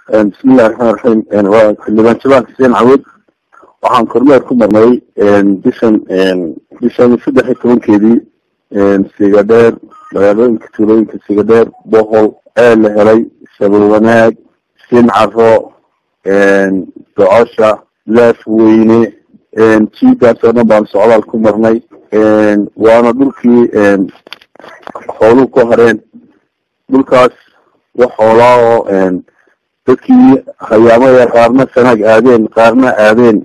بسم الله الرحمن الرحيم. وحلبان شباب حسين عود waxaan kormeer ku marnay bishan 13 sigadeer magaalooyinka tuulooyinka sigadeer bohol ee la helay sabab wanaag sin caro doosha laaf weyne jiidaas oo dhan baan socdaal ku marnay waana dhulkii xooluhu ku hareen dhulkaas wax xoolaa oo dadkii hayaamada qaarna sanaag aadeen qaarna aadeen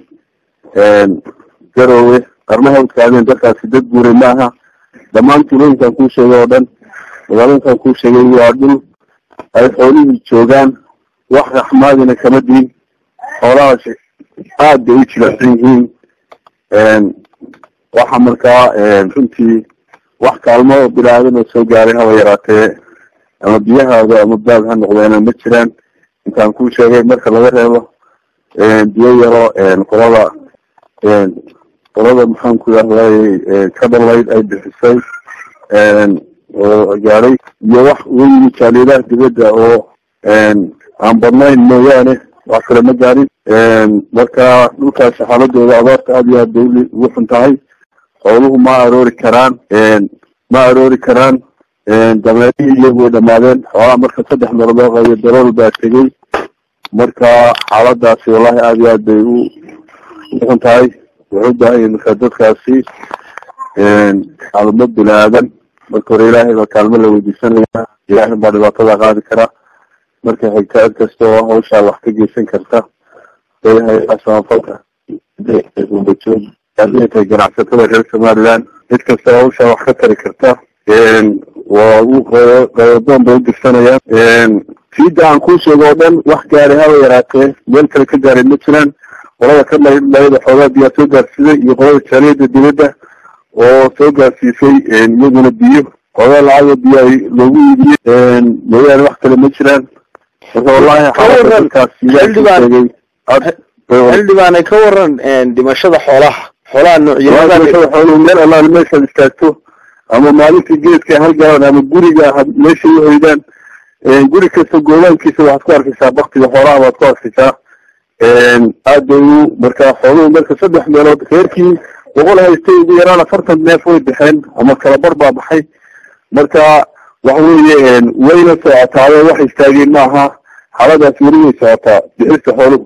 garowe qarna hawdka aadeen dadkaasi dad guuray maaha dhammaan tuulooyinkan kuu sheegay oo dhan magaalooyinkan kuu sheegay waa dhul ay xoolihii joogaan wax raxmaadina kama diin xoolahaas aad bay u jilicsan yihiin waxa markaa runtii wax kaalmo oo bilaadan oo soo gaaray haba yaraatee ama biyahaada ama baag ha noqdeena ma jiraan intaan kuu sheegay marka laga reebo biyo yaro qolada maxaan ku yahday kadalayd ay bixisay oo gaaray iyo wax weyn jaalidaha dibadda oo aan badnayn mooyaane wax kale ma gaarin marka dhulkaas xaaladooda abaarta aad iyo aad bay ugu xun tahay xooluhu ma aroori karaan dameerihii iyagu way dhamaadeen xoolaha marka 3 meelood iyo darool baa tegay marka xaaladaasi wallahi aad iyo aad bay u xun tahay wuxuu baahay marka dadkaasi kaalmo bilaadan marka hore ilaahay baa kaalmo la weydiisanaya ilaahay baa dhibaatada qaadi kara marka xigta cid kasta oo hawshaa wax ka geysan karta ilaahay asaafalka dadka ganacsatada reer Somaliland cid kasta oo hawshaa wax ka tari karta waa uu qeyboon bay dirsanayaan sida aan ku sheego oo dhan wax gaaray haba yaraatee meel kale ka gaaray ma jiraan qolada ka leeyahay xoolaha biyo soo gaarsiisay iyo qolada jaaliyada dibadda oo soo gaarsiisay iyaguna biyo qolada lacag biyo ay loogu iibiyay mooyaane wax kale ma jiraan wallahi xaaladaas xildhibaanay ka waran dhimashada xoolaha noocyada xooluhu meel Allah meesha istaagto ama maalintii geedka hal gaar ama guriga meesha ay hoydaan guri kasta goobaankiisa waxaad ku arkaysaa baktiga xoolaha waad ku arkaysaa aad bay marka xooluhu marka 3 meelood reerkii boqol haystay ugu yaraan 40 neef way bixeen ama kala bar baa baxay marka wax weeye wayna socotaa wax istaageen maaha xaaladaas weli way socotaa bixista xooluhu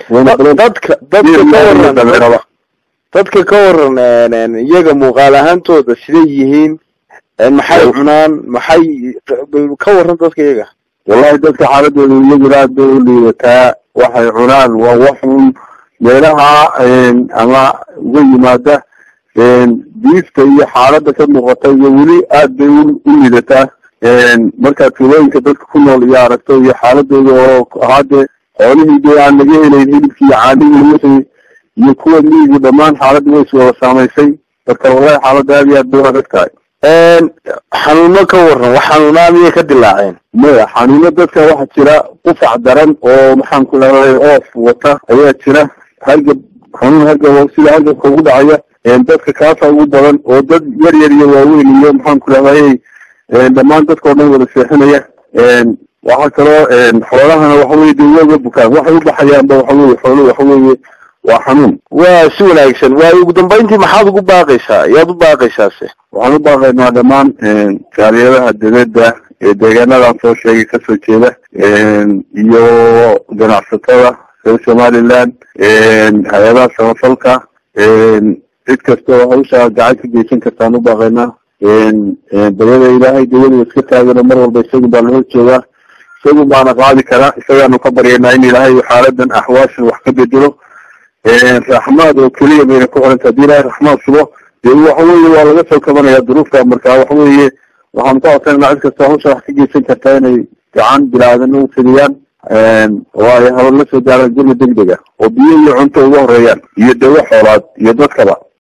dadka ka waran iyaga muuqaal ahaantooda siday yihiin maxay cunaan maxay ka waran dadka iyaga wallahi dadka xaaladooda iyagu aad bay u liidataa waxay cunaan waa waxun meelaha ama uga yimaada diifta iyo xaalada ka muuqata iyo weli aad bay u liidataa marka tuulooyinka dadka ku nool iyo aragto iyo xaaladooda oo hadde xoolihii dee aan laga helayn hilibkii caanihii iyo kuwa miyigu dhammaan xaaladii way soo saameysay marka wallahi xaalada aad iyo aad bay u adag tahay xanuuno ka waran wax xanuunaa miyay ka dilaaceen maya xanuuno dadka waxa jira qufac daran oo maxaan ku leeyahay oof wata ayaa jira hargab xanuun hargab sida hargabka ugu dhacaya dadka kaasa ugu badan oo dad yar iyo waaweyn iyo maxaan ku leeyahay dhammaan dadka oo dhan wada seexinaya waxa kaloo xoolahana waxa weeye dawladda bukaan waxay u baxayaan waxa weeye xooluhu waxa weeye waa xanuun waa si wanaagsan waa ugu dambeyntii maxaad ugu baaqaysaa yaad u baaqaysaase waxaan u baaqaynaa dhammaan jaaliyadaha dibadda ee deegaanadan soo sheegay kasoo jeeda iyo ganacsatada reer Somaliland hay'adaha samafalka cid kasta oo hawsha gacan ka geysan kartaan u baaqaynaa bayada ilaahay dawladda iska taagana mar walba isagu baa la horjoogaa isagu baana qaadi karaa isagaanu ka baryaynaa in ilaahay xaaladan axwaashan wax ka bedelo raxmaad oo keliya bayna ku xiranta hadii ilaahay raxmaad sugo dee waxa weeye waa laga soo kabanayaa duruufta marka waxa weeye waxaan ku codsanaa cid kasta hawsha wax ka geysan kartaa inay gacan bilaadan u fidiyaan oo ay hawlo la soo gaaraan gurmad degdeg ah oo biyo iyo cunto ugu horeeyaan iyo dawo xoolaad iyo dadkaba